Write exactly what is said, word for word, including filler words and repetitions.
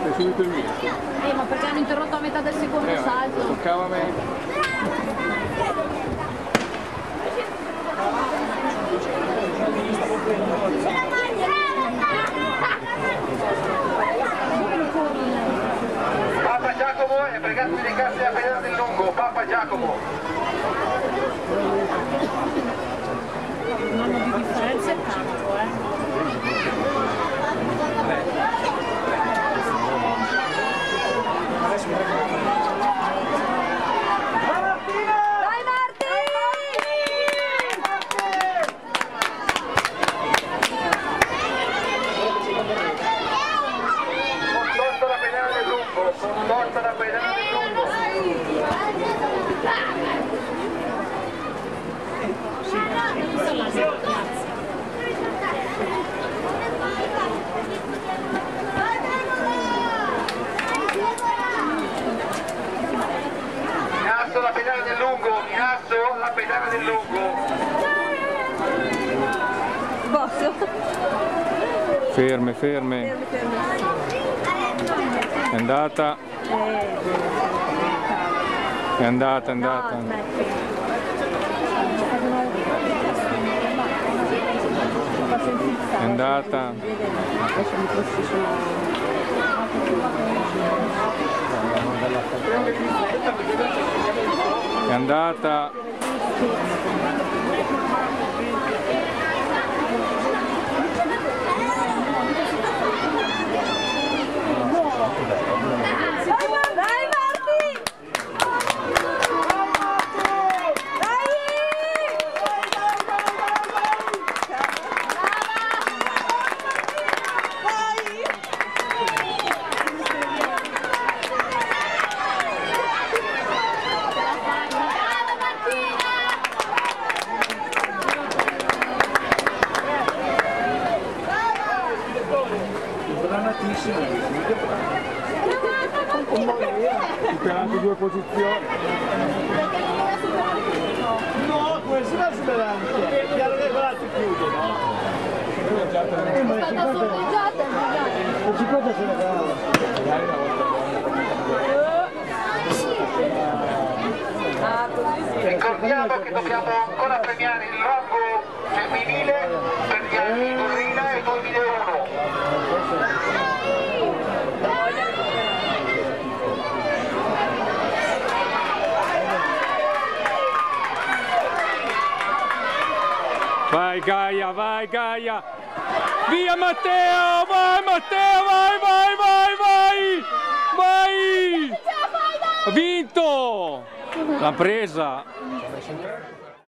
È subito il mio. Eh, ma perché hanno interrotto a metà del secondo Eh, salto? toccava a me. Papa Giacomo è pregato di recarsi alla pedana del lungo. Papa Giacomo. Un anno di differenza è tanto, eh. Porta la pedana del lungo. In alto la pedana del lungo, in alto la pedana del lungo. Posso? Ferme, ferme. È andata. È andata, è andata. È andata. È andata. Superando due posizioni. No, questo non è superante. Chiaro che guardate chiude, no? È stata sorteggiata il Il cinquanta se la cava. Ricordiamo che dobbiamo ancora premiare il rango femminile per gli anni duemila e duemilauno. Vai Gaia, vai Gaia! Via Matteo! Vai Matteo! Vai, vai, vai, vai! Vai! Ha vinto! L'ha presa!